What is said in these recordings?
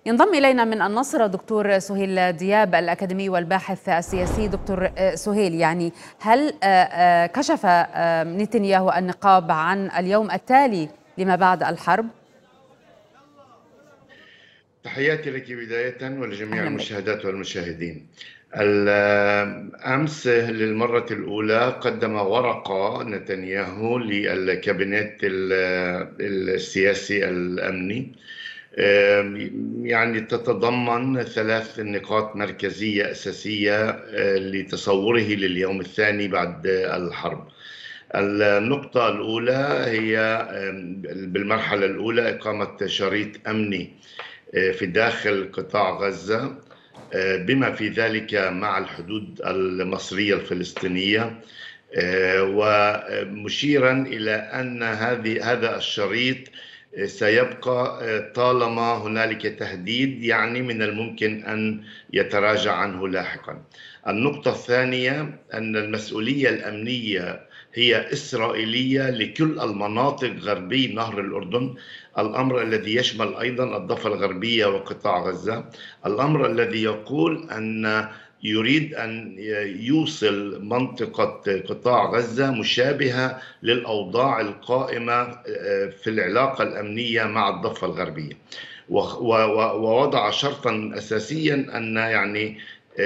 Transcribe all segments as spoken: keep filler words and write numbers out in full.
ينضم إلينا من النصر دكتور سهيل دياب الأكاديمي والباحث السياسي. دكتور سهيل، يعني هل كشف نتنياهو النقاب عن اليوم التالي لما بعد الحرب؟ تحياتي لك بداية ولجميع أهلا بك. المشاهدات والمشاهدين. أمس للمرة الأولى قدم ورقة نتنياهو للكابينت السياسي الأمني، يعني تتضمن ثلاث نقاط مركزية أساسية لتصوره لليوم الثاني بعد الحرب. النقطة الأولى هي بالمرحلة الأولى إقامة شريط أمني في داخل قطاع غزة، بما في ذلك مع الحدود المصرية الفلسطينية، ومشيرا إلى أن هذه هذا الشريط سيبقى طالما هنالك تهديد، يعني من الممكن أن يتراجع عنه لاحقا. النقطة الثانية أن المسؤولية الأمنية هي إسرائيلية لكل المناطق غربي نهر الأردن، الأمر الذي يشمل أيضا الضفة الغربية وقطاع غزة، الأمر الذي يقول أن يريد أن يوصل منطقة قطاع غزة مشابهة للأوضاع القائمة في العلاقة الأمنية مع الضفة الغربية، ووضع شرطا أساسيا أن يعني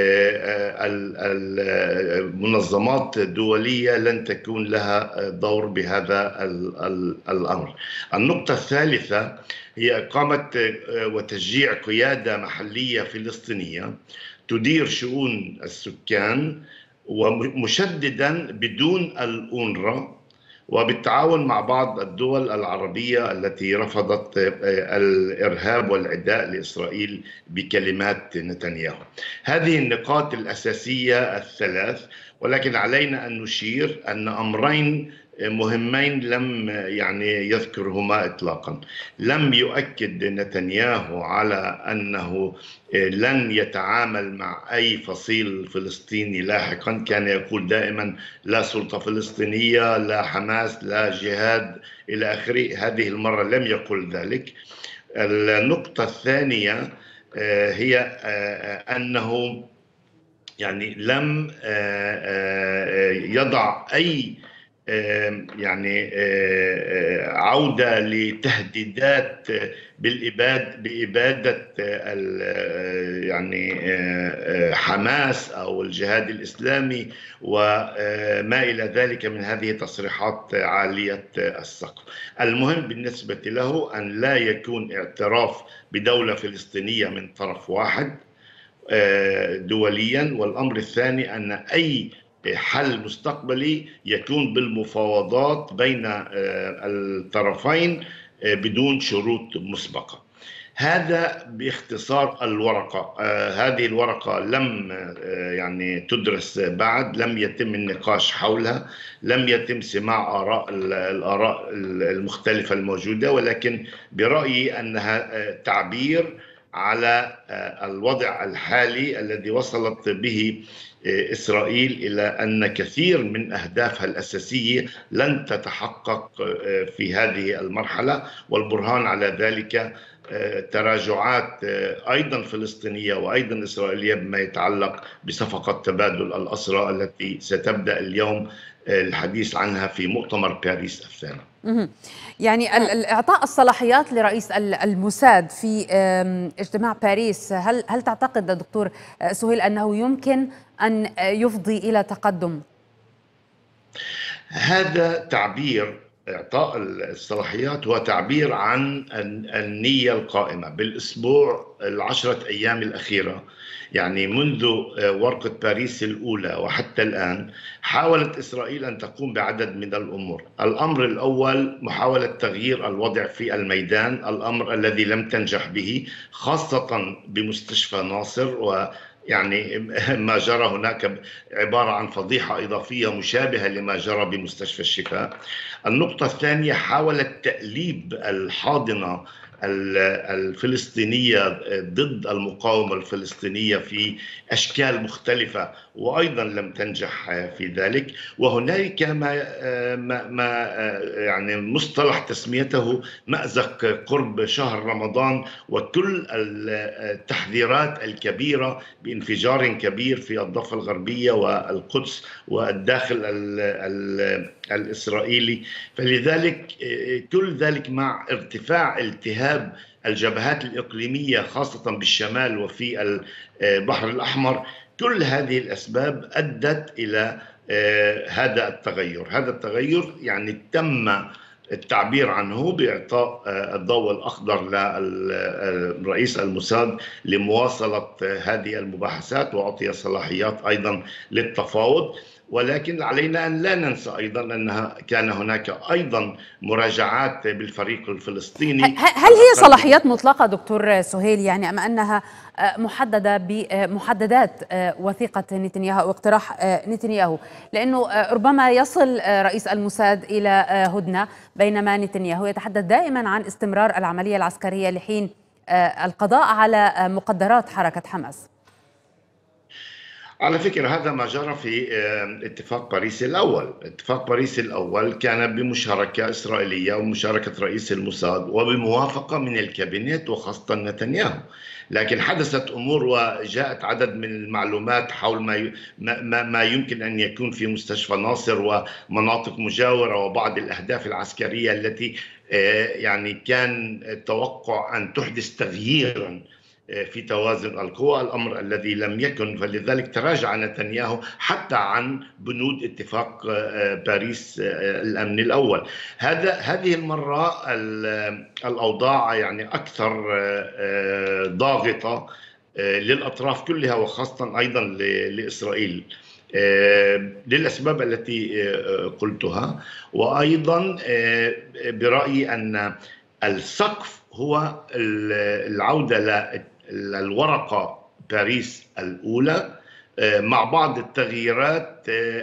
المنظمات الدولية لن تكون لها دور بهذا الأمر. النقطة الثالثة هي إقامة وتشجيع قيادة محلية فلسطينية تدير شؤون السكان، ومشددا بدون الأونروا، وبالتعاون مع بعض الدول العربية التي رفضت الإرهاب والعداء لإسرائيل بكلمات نتنياهو. هذه النقاط الأساسية الثلاث، ولكن علينا أن نشير أن أمرين مهمين لم يعني يذكرهما إطلاقا. لم يؤكد نتنياهو على أنه لن يتعامل مع أي فصيل فلسطيني لاحقا، كان يقول دائما لا سلطة فلسطينية، لا حماس، لا جهاد إلى آخره. هذه المرة لم يقل ذلك. النقطة الثانية هي أنه يعني لم يضع أي يعني عودة لتهديدات بالإبادة بإبادة يعني حماس أو الجهاد الإسلامي وما إلى ذلك من هذه تصريحات عالية السقف. المهم بالنسبة له أن لا يكون اعتراف بدولة فلسطينية من طرف واحد دوليا، والأمر الثاني أن أي حل مستقبلي يكون بالمفاوضات بين الطرفين بدون شروط مسبقة. هذا باختصار الورقة. هذه الورقة لم يعني تدرس بعد، لم يتم النقاش حولها، لم يتم سماع آراء الآراء المختلفة الموجودة، ولكن برأيي أنها تعبير على الوضع الحالي الذي وصلت به إسرائيل إلى أن كثير من أهدافها الأساسية لن تتحقق في هذه المرحلة، والبرهان على ذلك تراجعات أيضا فلسطينية وأيضا إسرائيلية بما يتعلق بصفقة تبادل الأسرى التي ستبدأ اليوم الحديث عنها في مؤتمر باريس الثاني. يعني إعطاء الصلاحيات لرئيس الموساد في اجتماع باريس، هل هل تعتقد دكتور سهيل أنه يمكن أن يفضي إلى تقدم؟ هذا تعبير، إعطاء الصلاحيات هو تعبير عن النية القائمة بالأسبوع العشرة أيام الأخيرة، يعني منذ ورقة باريس الأولى وحتى الآن حاولت إسرائيل أن تقوم بعدد من الأمور. الأمر الأول محاولة تغيير الوضع في الميدان، الأمر الذي لم تنجح به، خاصة بمستشفى ناصر، و يعني ما جرى هناك عبارة عن فضيحة إضافية مشابهة لما جرى بمستشفى الشفاء. النقطة الثانية حاولت تأليب الحاضنة الفلسطينية ضد المقاومة الفلسطينية في أشكال مختلفة، وأيضا لم تنجح في ذلك. وهنالك ما, ما يعني مصطلح تسميته مأزق قرب شهر رمضان، وكل التحذيرات الكبيرة بانفجار كبير في الضفة الغربية والقدس والداخل الإسرائيلي. فلذلك كل ذلك مع ارتفاع التهاب الجبهات الإقليمية خاصة بالشمال وفي البحر الأحمر، كل هذه الأسباب أدت إلى هذا التغير. هذا التغير يعني تم التعبير عنه بإعطاء الضوء الأخضر للرئيس الموساد لمواصلة هذه المباحثات، وأعطي صلاحيات أيضا للتفاوض. ولكن علينا أن لا ننسى أيضا أنها كان هناك أيضا مراجعات بالفريق الفلسطيني. هل هي صلاحيات مطلقة دكتور سهيل، يعني أم أنها محددة بمحددات وثيقة نتنياهو أو اقتراح نتنياهو؟ لأنه ربما يصل رئيس الموساد إلى هدنة، بينما نتنياهو يتحدث دائما عن استمرار العملية العسكرية لحين القضاء على مقدرات حركة حماس. على فكرة هذا ما جرى في اتفاق باريس الأول. اتفاق باريس الأول كان بمشاركة إسرائيلية ومشاركة رئيس الموساد وبموافقة من الكابينت وخاصة نتنياهو، لكن حدثت أمور وجاءت عدد من المعلومات حول ما ما ما يمكن أن يكون في مستشفى ناصر ومناطق مجاورة وبعض الأهداف العسكرية التي يعني كان التوقع أن تحدث تغييرا في توازن القوى، الأمر الذي لم يكن. فلذلك تراجع نتنياهو حتى عن بنود اتفاق باريس الأمن الأول. هذا هذه المرة الأوضاع يعني أكثر ضاغطة للأطراف كلها وخاصة أيضا لإسرائيل للأسباب التي قلتها. وأيضا برأيي أن السقف هو العودة للورقة باريس الأولى مع بعض التغييرات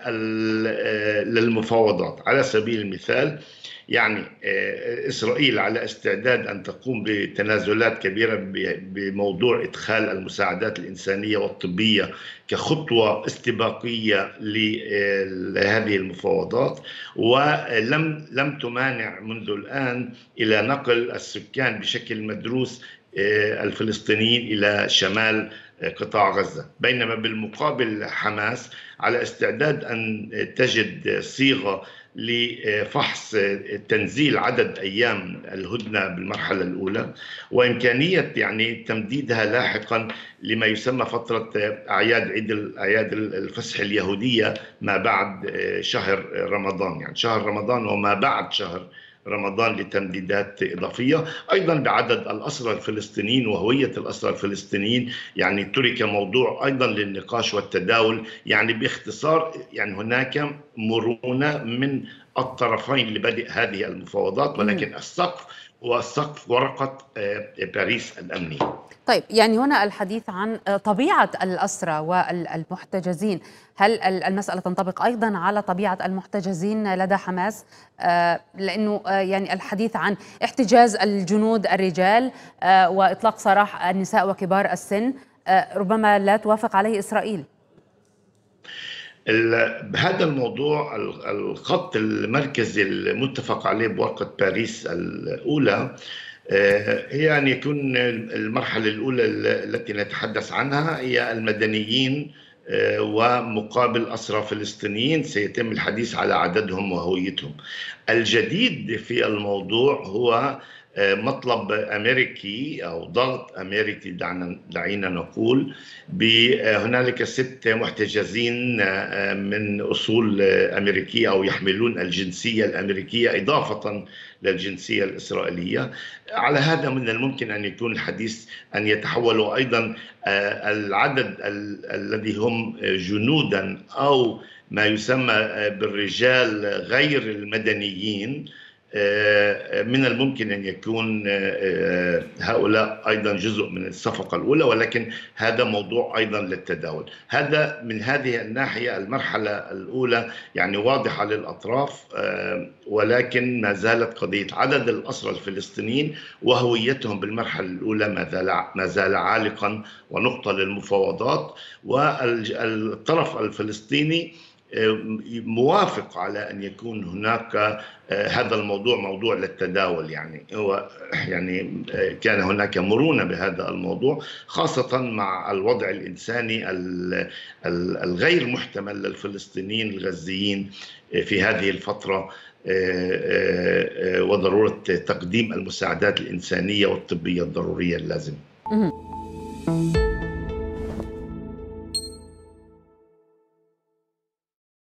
للمفاوضات. على سبيل المثال يعني إسرائيل على استعداد أن تقوم بتنازلات كبيرة بموضوع إدخال المساعدات الإنسانية والطبية كخطوة استباقية لهذه المفاوضات، ولم لم تمانع منذ الآن إلى نقل السكان بشكل مدروس الفلسطينيين إلى شمال قطاع غزة. بينما بالمقابل حماس على استعداد أن تجد صيغة لفحص تنزيل عدد أيام الهدنة بالمرحلة الأولى، وإمكانية يعني تمديدها لاحقا لما يسمى فترة أعياد عيد أعياد الفصح اليهودية ما بعد شهر رمضان، يعني شهر رمضان وما بعد شهر رمضان لتمديدات إضافية. أيضا بعدد الأسرى الفلسطينيين وهوية الأسرى الفلسطينيين، يعني ترك موضوع أيضا للنقاش والتداول. يعني باختصار يعني هناك مرونة من الطرفين لبدء هذه المفاوضات، ولكن السقف هو سقف ورقة باريس الأمنية. طيب، يعني هنا الحديث عن طبيعة الأسرى والمحتجزين، هل المسألة تنطبق أيضا على طبيعة المحتجزين لدى حماس؟ لأنه يعني الحديث عن احتجاز الجنود الرجال وإطلاق سراح النساء وكبار السن ربما لا توافق عليه إسرائيل. هذا الموضوع الخط المركزي المتفق عليه بورقة باريس الأولى هي أن يكون المرحلة الأولى التي نتحدث عنها هي المدنيين ومقابل أسرى فلسطينيين سيتم الحديث على عددهم وهويتهم. الجديد في الموضوع هو مطلب أمريكي أو ضغط أمريكي دعنا دعينا نقول بهنالك ست محتجزين من أصول أمريكية أو يحملون الجنسية الأمريكية إضافة للجنسية الإسرائيلية. على هذا من الممكن أن يكون الحديث أن يتحولوا أيضا العدد الذي هم جنودا أو ما يسمى بالرجال غير المدنيين من الممكن أن يكون هؤلاء أيضا جزء من الصفقة الأولى، ولكن هذا موضوع أيضا للتداول. هذا من هذه الناحية المرحلة الأولى يعني واضحة للأطراف، ولكن ما زالت قضية عدد الأسرى الفلسطينيين وهويتهم بالمرحلة الأولى ما زال ما زال عالقا ونقطة للمفاوضات. والطرف الفلسطيني موافق على أن يكون هناك هذا الموضوع موضوع للتداول، يعني هو يعني كان هناك مرونة بهذا الموضوع، خاصة مع الوضع الإنساني الغير محتمل للفلسطينيين الغزيين في هذه الفترة، وضرورة تقديم المساعدات الإنسانية والطبية الضرورية اللازمة.